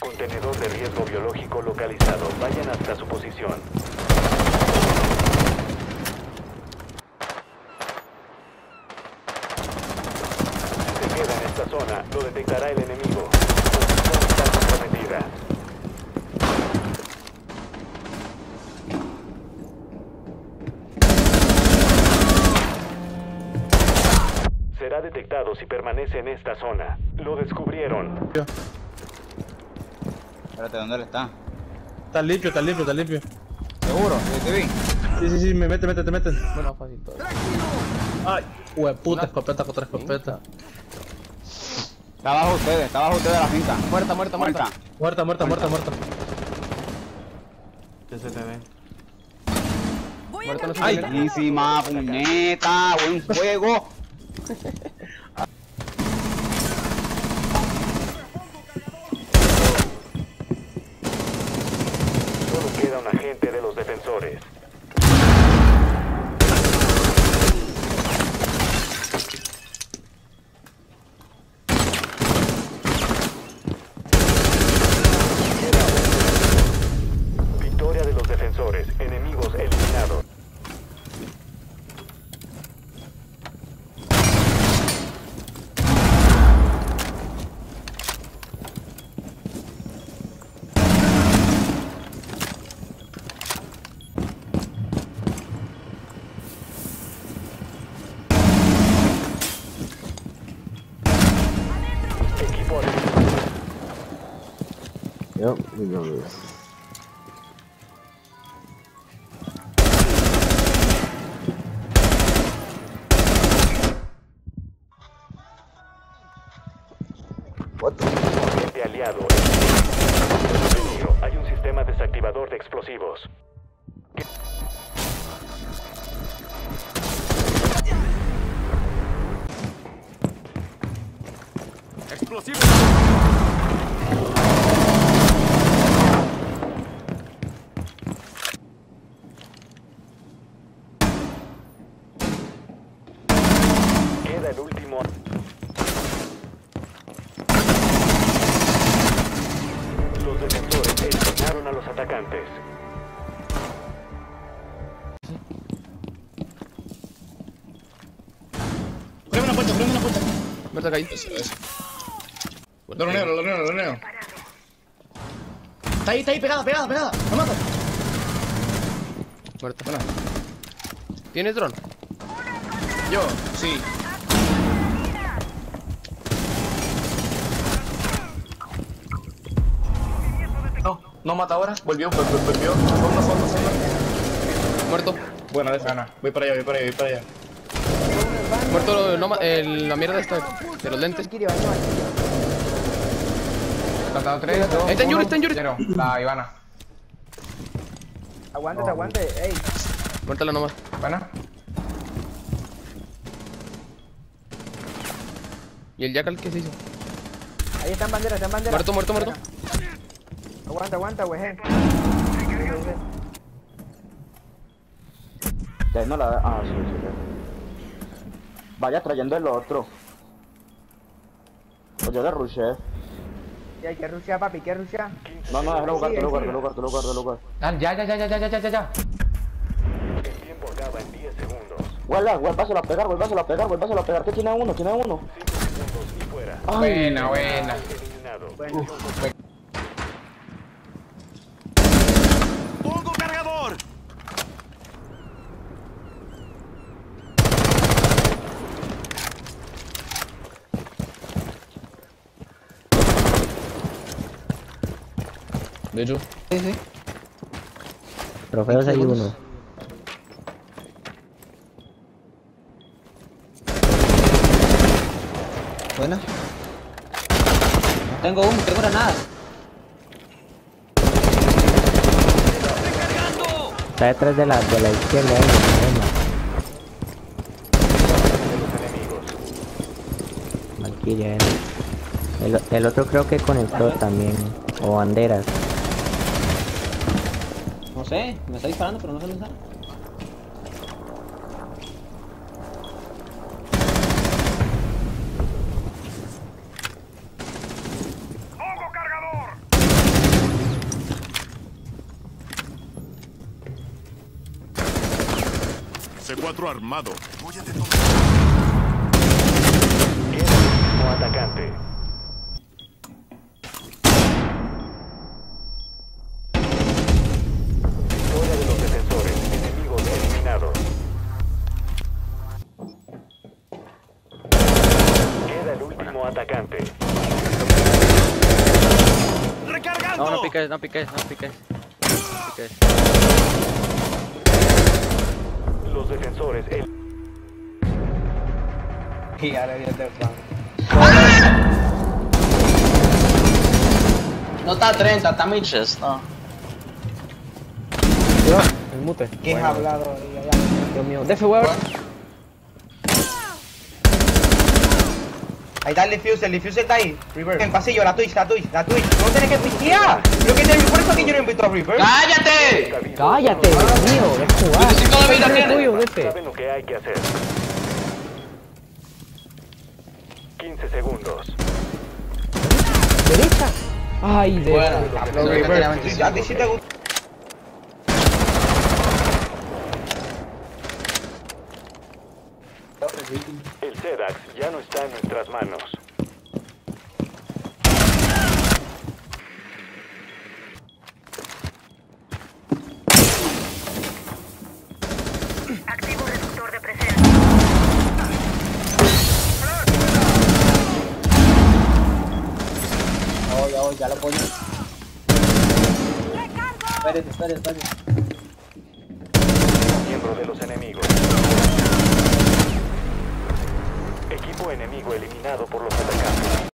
Contenedor de riesgo biológico localizado. Vayan hasta su posición. Si se queda en esta zona, lo detectará el enemigo. Su posición está comprometida. Será detectado si permanece en esta zona. Lo descubrieron. Espérate, ¿dónde él está? Está limpio, está limpio, está limpio. ¿Seguro? ¿Sí te vi? Sí, me meten. Bueno, fácil todo. Ay, hueputa, escopeta contra escopeta. Está abajo ustedes de la finca. Muerta. Muerta. Que se te ve. Muerta no se Ay. tiene. Buenísima, puñeta, buen fuego. Solo queda un agente de los defensores. Victoria de los defensores. Enemigos eliminados. Equipo eliminado. Yep, we know this. What the? Agente aliado. Peligro. Hay un sistema desactivador de explosivos. Queda el último. Los defensores eliminaron a los atacantes. Preme una puerta. Muerta caí. Lo neo. Está ahí, pegada. ¡Me mata! Muerta. ¿Tienes dron? Yo, sí. No mata ahora. Volvió. Fondo. Muerto. Buena, de esa. Voy para allá. Muerto la mierda esta de los lentes. Tratado 3, 2, Está en Yuri, está en Yuri. 0. La Ivana. Aguante, ey. Muértala nomás. Buena. ¿Y el Jackal qué se hizo? Ahí están banderas, Muerto. Aguanta, güey. Ya no la... Ah, sí. Vaya trayendo el otro. Pues yo le rushé. Y hay que rushar, papi, que rushar. No, déjalo jugar, Sí, te lo sí. guardo. Ah, ya. El tiempo acaba en 10 segundos. Vuélvaselo a pegar, que tiene uno. 5 segundos y fuera. Buena. Eliminado. Bueno. ¡Pongo cargador! De hecho. Sí. Trofeos hay uno. Buena. Tengo granadas. Está detrás de la izquierda. Valkyria. El otro creo que conectó también. O banderas. No sé, me está disparando pero no sé dónde está. ¡Pongo cargador! C4 armado. Voy a detonar. Queda el último atacante. Victoria de los defensores. Enemigos eliminados. Queda el último atacante. ¡Recargando! No piques, no piques, no piques. No piques. Los defensores. Y ahora viene el plan. No está a 30, está midchest, no. El mute. ¿Qué has hablado? Dios mío. Defe, weón. Ahí está el defuse está ahí. Reverse. En pasillo, la Twitch. No tenés que piquear. Lo que por eso que yo no invito a Reverse. ¡Cállate! Cállate, Dios mío, es jugar. Necesito la vida, Es tuyo, Defe. Saben lo que hay que hacer. 15 segundos. Derecha. Ay, de Bueno, los Reverse. A ti sí te gusta. El Sedax ya no está en nuestras manos. Activo reductor de presión. Ya lo pongo. Espérate. Miembro de los enemigos. Equipo enemigo eliminado por los atacantes.